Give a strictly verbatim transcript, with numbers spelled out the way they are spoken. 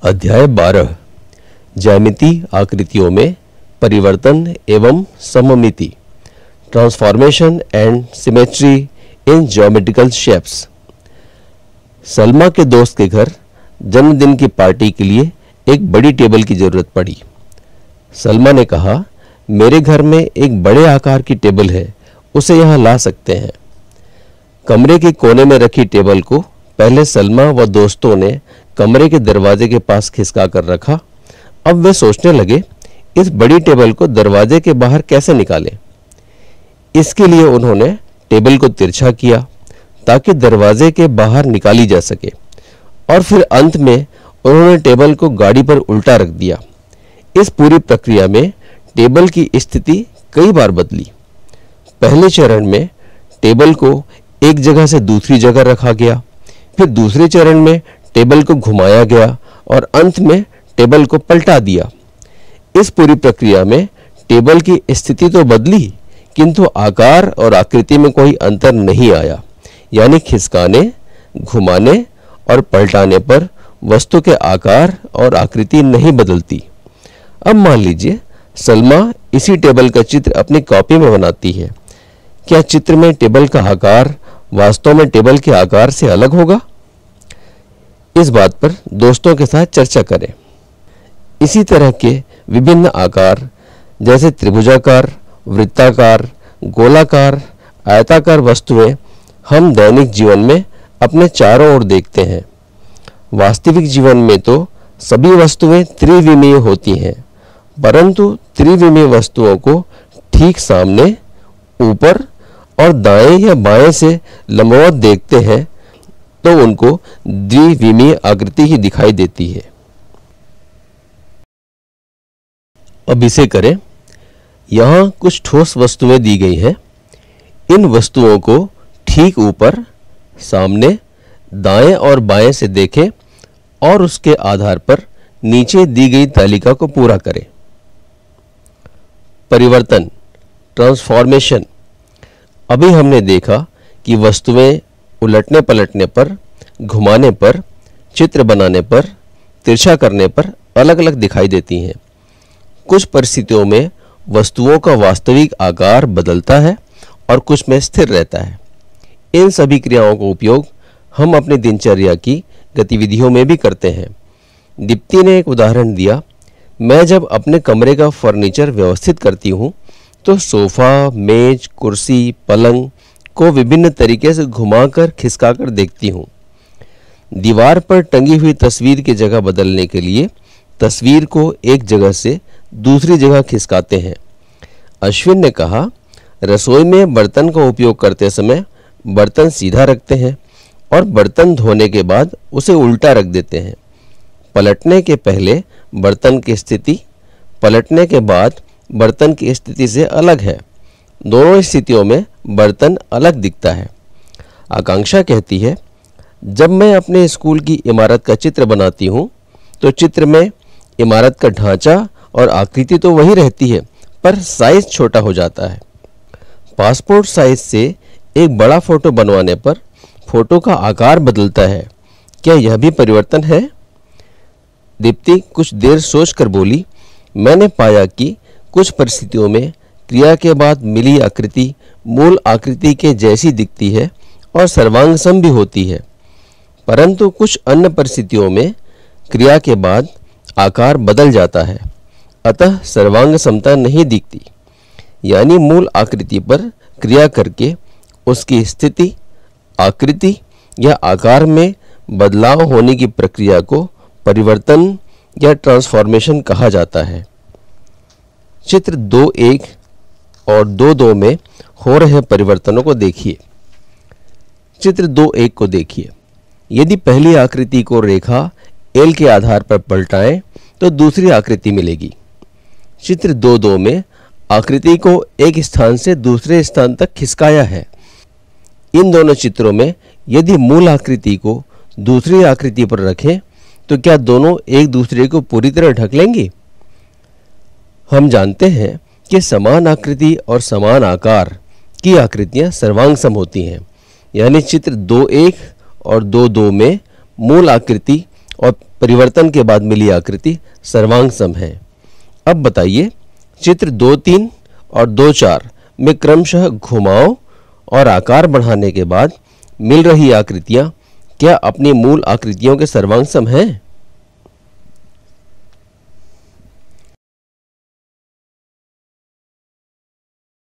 अध्याय बारह ज्यामिति आकृतियों में परिवर्तन एवं सममिति transformation and symmetry in geometrical shapes. Salma के दोस्त के घर जन्मदिन की पार्टी के लिए एक बड़ी टेबल की जरूरत पड़ी। सलमा ने कहा, मेरे घर में एक बड़े आकार की टेबल है, उसे यहाँ ला सकते हैं। कमरे के कोने में रखी टेबल को पहले सलमा व दोस्तों ने कमरे के दरवाजे के पास खिसका कर रखा। अब वे सोचने लगे, इस बड़ी टेबल को दरवाजे के बाहर कैसे निकालें। इसके लिए उन्होंने टेबल को तिरछा किया ताकि दरवाजे के बाहर निकाली जा सके, और फिर अंत में उन्होंने टेबल को गाड़ी पर उल्टा रख दिया। इस पूरी प्रक्रिया में टेबल की स्थिति कई बार बदली। पहले चरण में टेबल को एक जगह से दूसरी जगह रखा गया, फिर दूसरे चरण में टेबल को घुमाया गया और अंत में टेबल को पलटा दिया। इस पूरी प्रक्रिया में टेबल की स्थिति तो बदली, किंतु आकार और आकृति में कोई अंतर नहीं आया। यानी खिसकाने, घुमाने और पलटाने पर वस्तु के आकार और आकृति नहीं बदलती। अब मान लीजिए सलमा इसी टेबल का चित्र अपनी कॉपी में बनाती है। क्या चित्र में टेबल का आकार वास्तव में टेबल के आकार से अलग होगा? इस बात पर दोस्तों के साथ चर्चा करें। इसी तरह के विभिन्न आकार जैसे त्रिभुजाकार, वृत्ताकार, गोलाकार, आयताकार वस्तुएं हम दैनिक जीवन में अपने चारों ओर देखते हैं। वास्तविक जीवन में तो सभी वस्तुएं त्रिविमीय होती हैं, परंतु त्रिविमीय वस्तुओं को ठीक सामने, ऊपर और दाएं या बाएं से लंबवत देखते हैं तो उनको द्विविमीय आकृति ही दिखाई देती है। अब इसे करें। यहाँ कुछ ठोस वस्तुएं दी गई हैं। इन वस्तुओं को ठीक ऊपर, सामने, दाएं और बाएं से देखें और उसके आधार पर नीचे दी गई तालिका को पूरा करें। परिवर्तन, ट्रांसफॉर्मेशन। अभी हमने देखा कि वस्तुएं उलटने पलटने पर, घुमाने पर, चित्र बनाने पर, तिरछा करने पर अलग अलग दिखाई देती हैं। कुछ परिस्थितियों में वस्तुओं का वास्तविक आकार बदलता है और कुछ में स्थिर रहता है। इन सभी क्रियाओं का उपयोग हम अपनी दिनचर्या की गतिविधियों में भी करते हैं। दीप्ति ने एक उदाहरण दिया, मैं जब अपने कमरे का फर्नीचर व्यवस्थित करती हूँ तो सोफा, मेज, कुर्सी, पलंग को विभिन्न तरीके से घुमाकर खिसकाकर देखती हूँ। दीवार पर टंगी हुई तस्वीर की जगह बदलने के लिए तस्वीर को एक जगह से दूसरी जगह खिसकाते हैं। अश्विन ने कहा, रसोई में बर्तन का उपयोग करते समय बर्तन सीधा रखते हैं और बर्तन धोने के बाद उसे उल्टा रख देते हैं। पलटने के पहले बर्तन की स्थिति, पलटने के बाद बर्तन की स्थिति से अलग है। दोनों स्थितियों में बर्तन अलग दिखता है। आकांक्षा कहती है, जब मैं अपने स्कूल की इमारत का चित्र बनाती हूँ तो चित्र में इमारत का ढांचा और आकृति तो वही रहती है, पर साइज छोटा हो जाता है। पासपोर्ट साइज से एक बड़ा फोटो बनवाने पर फोटो का आकार बदलता है। क्या यह भी परिवर्तन है? दीप्ति कुछ देर सोचकर बोली, मैंने पाया कि कुछ परिस्थितियों में क्रिया के बाद मिली आकृति मूल आकृति के जैसी दिखती है और सर्वांग सम भी होती है, परंतु कुछ अन्य परिस्थितियों में क्रिया के बाद आकार बदल जाता है, अतः सर्वांग समता नहीं दिखती। यानी मूल आकृति पर क्रिया करके उसकी स्थिति, आकृति या आकार में बदलाव होने की प्रक्रिया को परिवर्तन या ट्रांसफॉर्मेशन कहा जाता है। चित्र दो एक और दो दो में हो रहे परिवर्तनों को देखिए। चित्र दो एक को देखिए। यदि पहली आकृति को रेखा एल के आधार पर पलटाएं तो दूसरी आकृति मिलेगी। चित्र दो दो में आकृति को एक स्थान से दूसरे स्थान तक खिसकाया है। इन दोनों चित्रों में यदि मूल आकृति को दूसरी आकृति पर रखें तो क्या दोनों एक दूसरे को पूरी तरह ढक लेंगी? हम जानते हैं कि समान आकृति और समान आकार की आकृतियां सर्वांग सम होती हैं। यानी चित्र दो एक और दो दो में मूल आकृति और परिवर्तन के बाद मिली आकृति सर्वांग सम है। अब बताइए, चित्र दो तीन और दो चार में क्रमशः घुमाव और आकार बढ़ाने के बाद मिल रही आकृतियां क्या अपनी मूल आकृतियों के सर्वांग सम हैं?